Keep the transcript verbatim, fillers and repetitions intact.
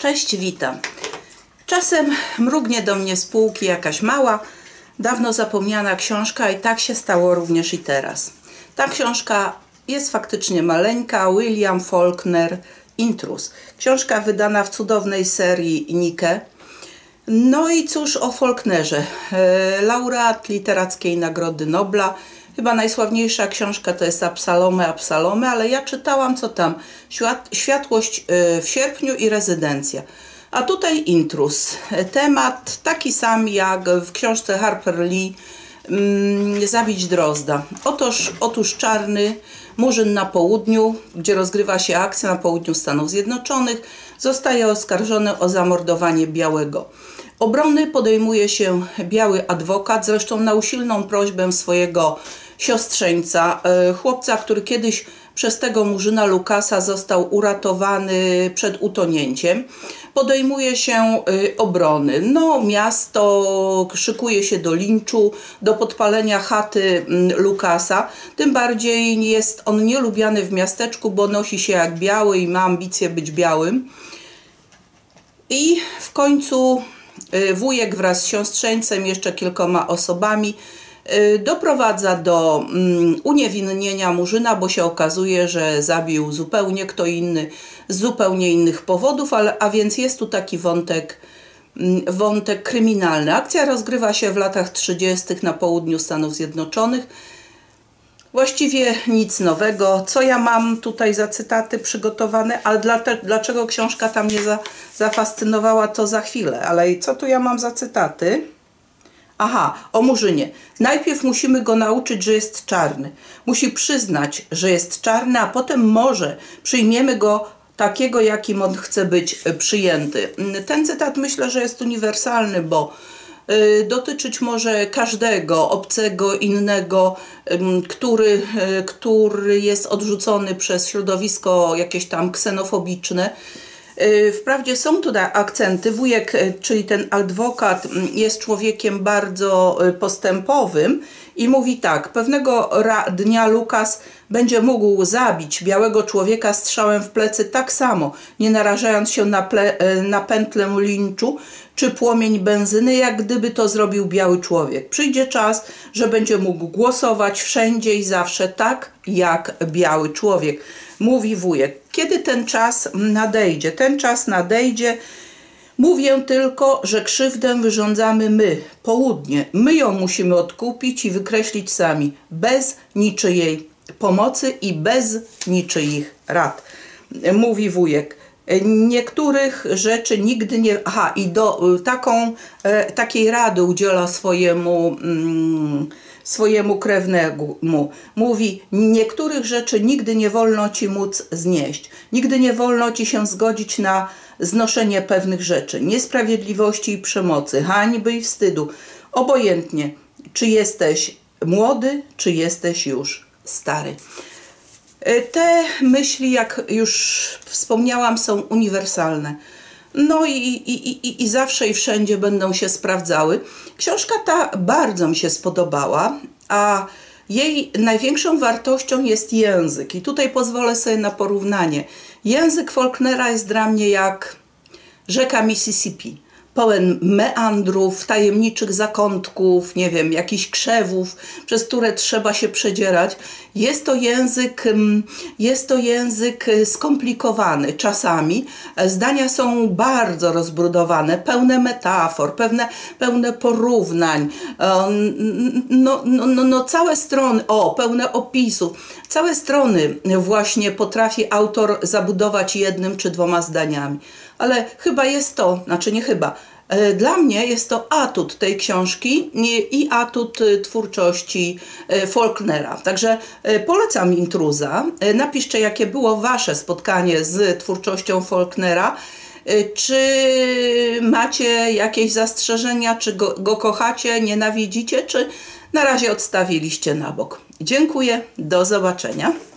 Cześć, witam. Czasem mrugnie do mnie z półki jakaś mała, dawno zapomniana książka i tak się stało również i teraz. Ta książka jest faktycznie maleńka. William Faulkner, Intruz. Książka wydana w cudownej serii Nike. No i cóż o Faulknerze. E, laureat Literackiej Nagrody Nobla. Chyba najsławniejsza książka to jest Absalome, Absalome, ale ja czytałam co tam. Świat, Światłość w sierpniu i Rezydencja. A tutaj Intruz. Temat taki sam jak w książce Harper Lee mm, Zabić Drozda. Otóż, otóż czarny murzyn na południu, gdzie rozgrywa się akcja na południu Stanów Zjednoczonych, zostaje oskarżony o zamordowanie białego. Obrony podejmuje się biały adwokat, zresztą na usilną prośbę swojego siostrzeńca, chłopca, który kiedyś przez tego murzyna Lucasa został uratowany przed utonięciem. Podejmuje się obrony. No, miasto szykuje się do linczu, do podpalenia chaty Lucasa. Tym bardziej jest on nielubiany w miasteczku, bo nosi się jak biały i ma ambicje być białym. I w końcu wujek wraz z siostrzeńcem, jeszcze kilkoma osobami, doprowadza do uniewinnienia murzyna, bo się okazuje, że zabił zupełnie kto inny z zupełnie innych powodów, ale, a więc jest tu taki wątek, wątek kryminalny. Akcja rozgrywa się w latach trzydziestych na południu Stanów Zjednoczonych. Właściwie nic nowego. Co ja mam tutaj za cytaty przygotowane, ale dla te, dlaczego książka tam mnie za, zafascynowała, to za chwilę. Ale co tu ja mam za cytaty? Aha, o murzynie. Najpierw musimy go nauczyć, że jest czarny. Musi przyznać, że jest czarny, a potem może przyjmiemy go takiego, jakim on chce być przyjęty. Ten cytat myślę, że jest uniwersalny, bo y, dotyczyć może każdego obcego, innego, y, który, y, który jest odrzucony przez środowisko jakieś tam ksenofobiczne. Wprawdzie są tutaj akcenty. Wujek, czyli ten adwokat, jest człowiekiem bardzo postępowym i mówi tak: pewnego dnia Lucas będzie mógł zabić białego człowieka strzałem w plecy tak samo, nie narażając się na, na pętlę linczu czy płomień benzyny, jak gdyby to zrobił biały człowiek. Przyjdzie czas, że będzie mógł głosować wszędzie i zawsze tak, jak biały człowiek. Mówi wujek. Kiedy ten czas nadejdzie? Ten czas nadejdzie. Mówię tylko, że krzywdę wyrządzamy my, południe. My ją musimy odkupić i wykreślić sami, bez niczyjej pomocy i bez niczyich rad. Mówi wujek. Niektórych rzeczy nigdy nie... Aha, i do taką, e, takiej rady udziela swojemu... Mm, swojemu krewnemu. Mówi: niektórych rzeczy nigdy nie wolno ci móc znieść. Nigdy nie wolno ci się zgodzić na znoszenie pewnych rzeczy. Niesprawiedliwości i przemocy, hańby i wstydu. Obojętnie, czy jesteś młody, czy jesteś już stary. Te myśli, jak już wspomniałam, są uniwersalne. No i, i, i, i zawsze i wszędzie będą się sprawdzały. Książka ta bardzo mi się spodobała, a jej największą wartością jest język. I tutaj pozwolę sobie na porównanie. Język Faulknera jest dla mnie jak rzeka Mississippi. Pełen meandrów, tajemniczych zakątków, nie wiem, jakichś krzewów, przez które trzeba się przedzierać. Jest to język, jest to język skomplikowany czasami. Zdania są bardzo rozbudowane, pełne metafor, pewne, pełne porównań. No, no, no, no całe strony, o, pełne opisów. Całe strony właśnie potrafi autor zabudować jednym czy dwoma zdaniami. Ale chyba jest to, znaczy nie chyba, dla mnie jest to atut tej książki i atut twórczości Faulknera. Także polecam Intruza. Napiszcie, jakie było wasze spotkanie z twórczością Faulknera. Czy macie jakieś zastrzeżenia, czy go, go kochacie, nienawidzicie, czy na razie odstawiliście na bok. Dziękuję, do zobaczenia.